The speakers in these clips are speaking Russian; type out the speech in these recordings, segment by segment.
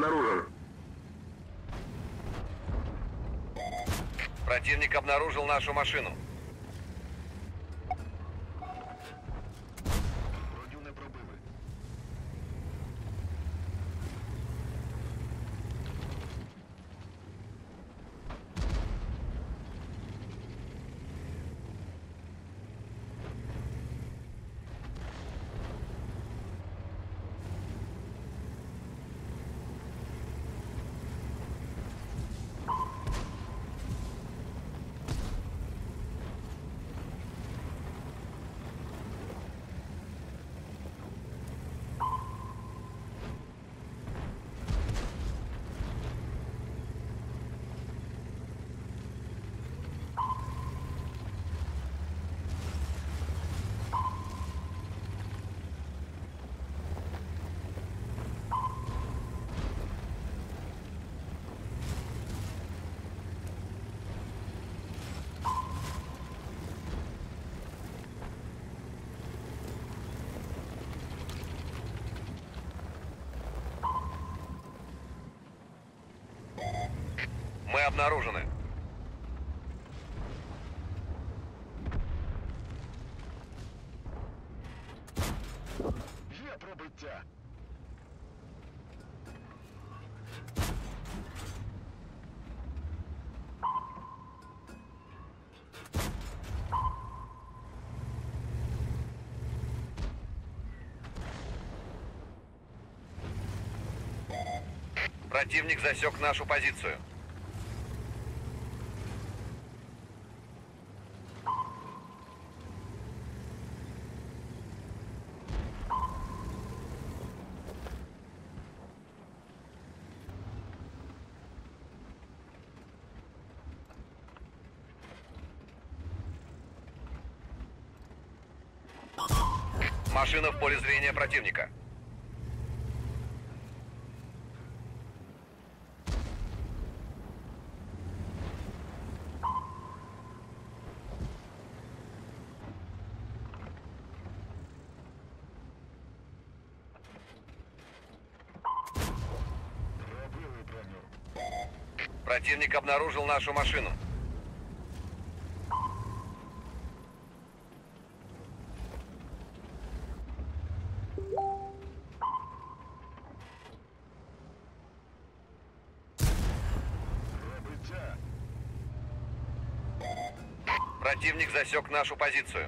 обнаружен. Противник обнаружил нашу машину. Мы обнаружены. Є пробиття. Противник засек нашу позицию. Машина в поле зрения противника. Пробили броню. Противник обнаружил нашу машину. Пробиття. Противник засек нашу позицию.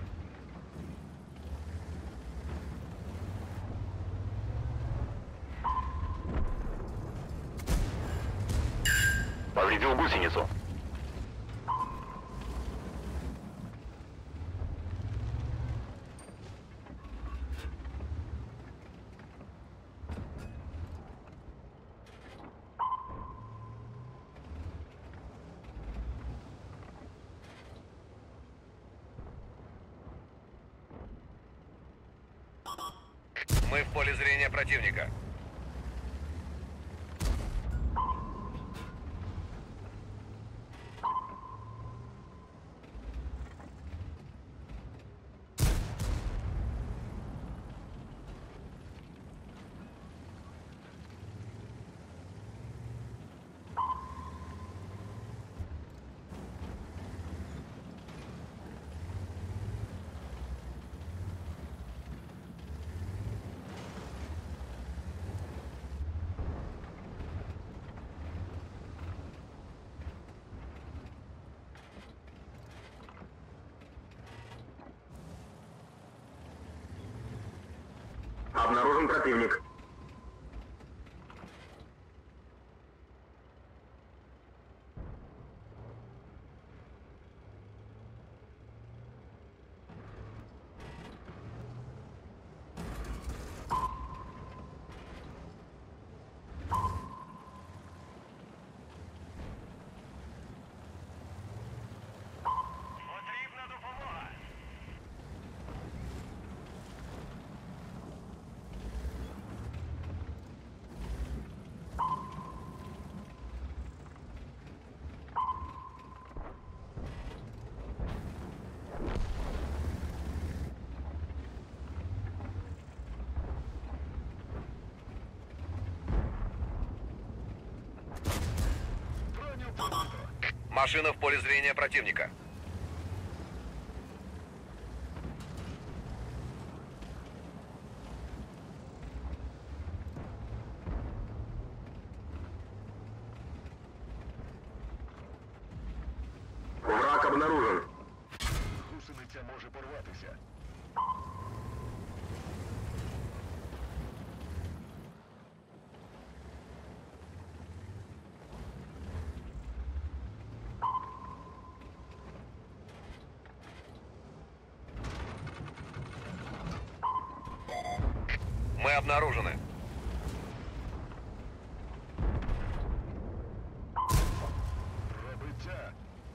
Повредил гусеницу. Мы в поле зрения противника. Обнаружен противник. Потрібна допомога. Машина в поле зрения противника. Враг обнаружен. Гусениця може порватися. Мы обнаружены. Пробиття.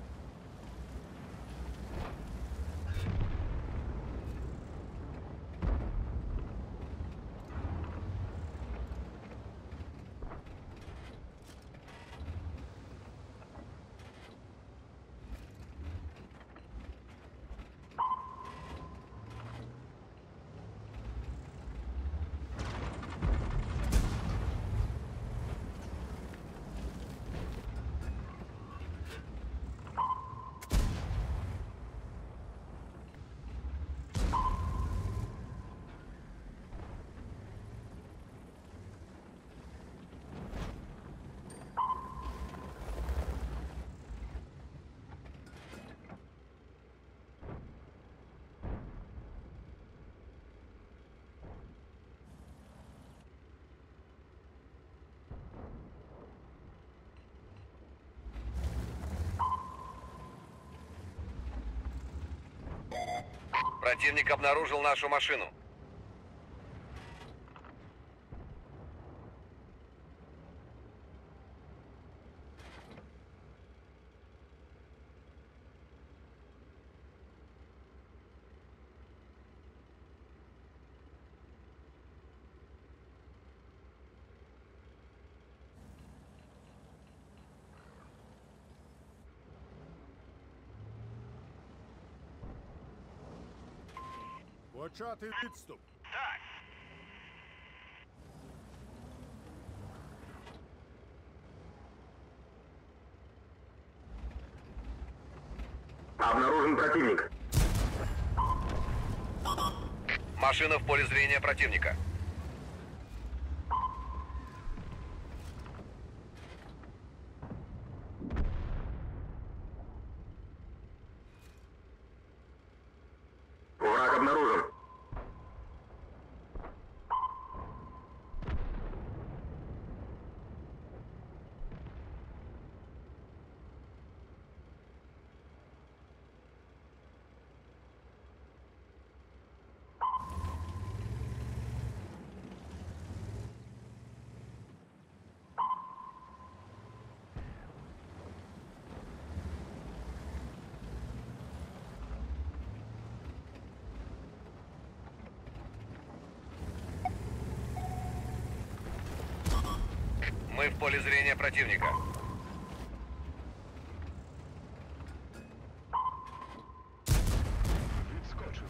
Противник обнаружил нашу машину. Почати відступ. Обнаружен противник. Машина в поле зрения противника. Враг обнаружен. Мы в поле зрения противника. Відскочив.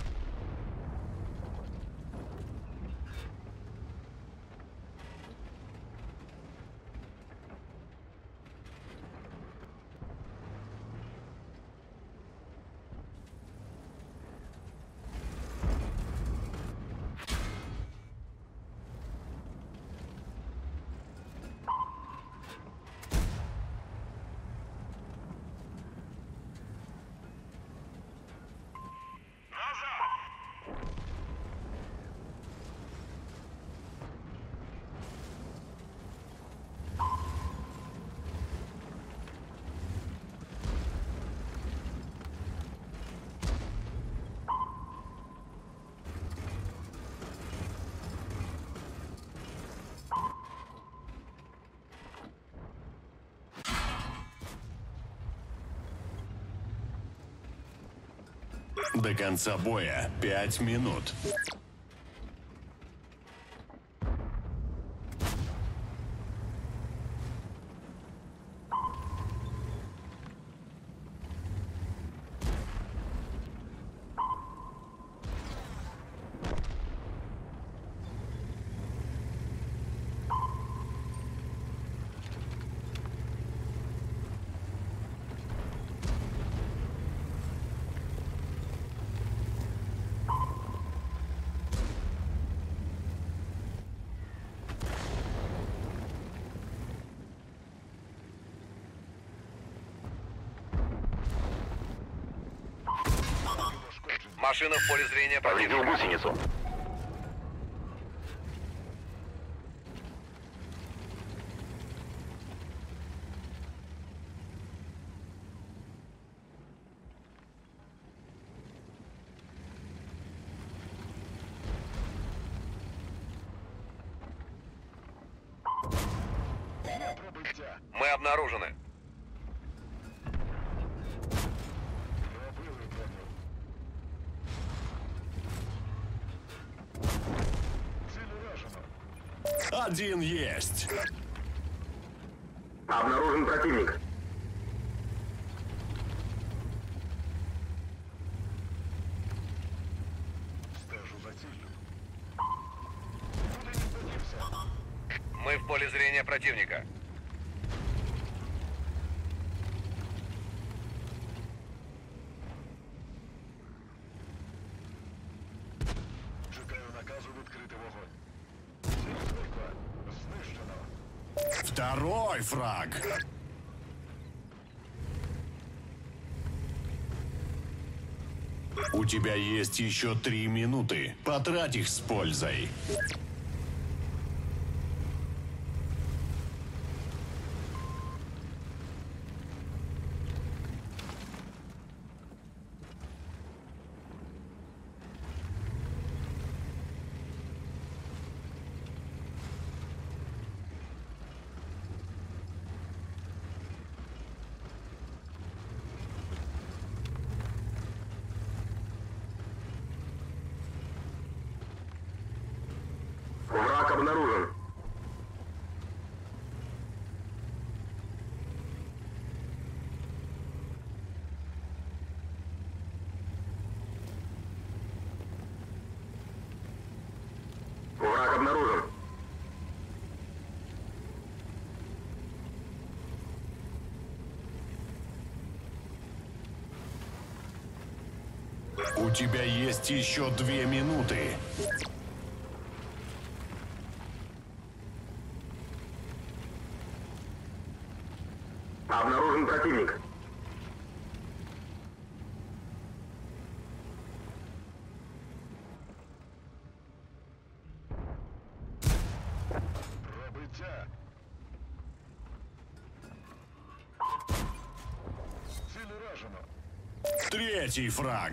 До конца боя 5 минут. Машина в поле зрения Повредил противника. гусеницу. Є пробиття. Мы обнаружены. Пробили броню. Ціль уражено. Один есть. Обнаружен противник. Стежу за ціллю. Куди він подівся? Мы в поле зрения противника. Чекаю наказу відкрити вогонь. Ціль зникла. Знищено. Второй фраг. У тебя есть еще 3 минуты. Потрать их с пользой. Враг обнаружен. Враг обнаружен. У тебя есть еще 2 минуты. Обнаружен противник. Пробиття. Ціль уражено. Третий фраг.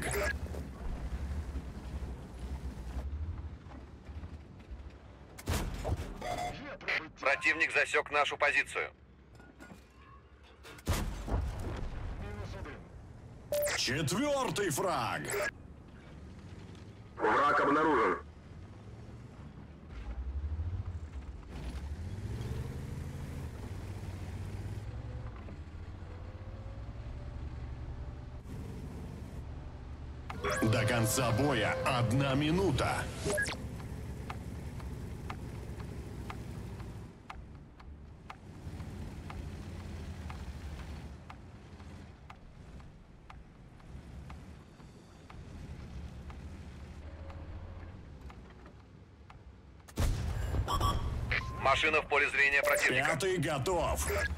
Є пробиття. Противник засек нашу позицию. Мінус один. Четвертый фраг. Враг обнаружен. До конца боя 1 минута. Машина в поле зрения противника. 5-й готов.